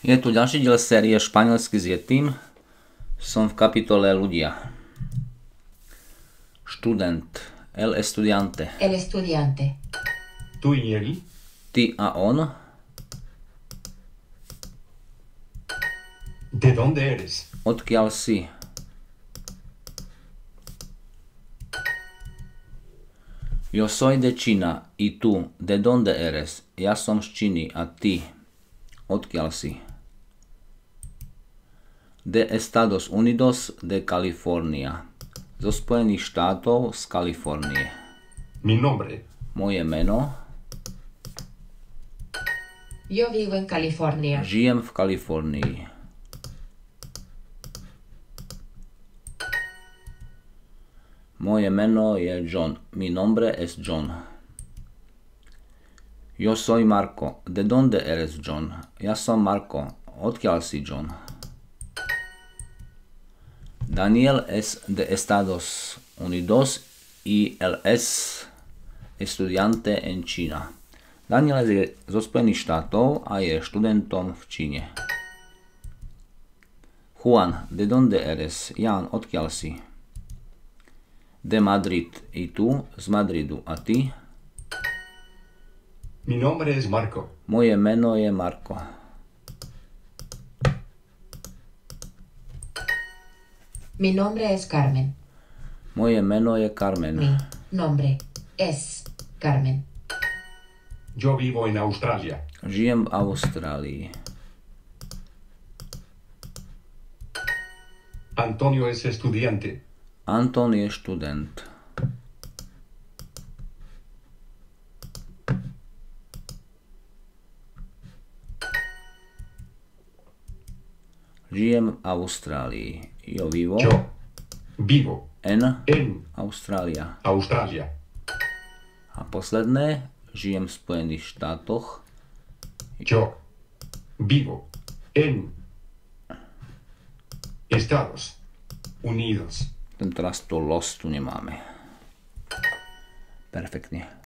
Je tu ďalší diel série Španielsky s Yetim. Som v kapitole ľudia. Študent. El estudiante. El estudiante. Tú y él. Ty a on. ¿De dónde eres? Odkiaľ si? Yo soy de China. ¿Y tú? ¿De dónde eres? Ja som z Číny. A ty? Odkiaľ si? De Estados Unidos de California. Zo Spojených štátov z Kalifornie. Mi nombre. Moje meno. Yo vivo en California. Žijem v Kalifornii. Moje meno je John. Mi nombre es John. Yo soy Marco. ¿De dónde eres, John? Ja som Marko. Odkiaľ si, John? Daniel es de Estados Unidos y él es estudiante en China. Daniel je zo Spojených štátov a je študentom v Číne. Juan, ¿de dónde eres? Jan, odkiaľ si? De Madrid. I tu? Z Madridu. A ty? Mi nombre es Marco. Moje meno je Marko. Mi nombre es Carmen. Moje meno je Carmen. Mi nombre es Carmen. Yo vivo en Australia. Žijem v Austrálii. Antonio es estudiante. Anton je študent. Žijem v Austrálii. Yo vivo Yo vivo en en Austrália. Australia. A posledné, žijem v Spojených štátoch. Yo vivo en Estados Unidos. Teraz to los tu nemáme. Perfektne.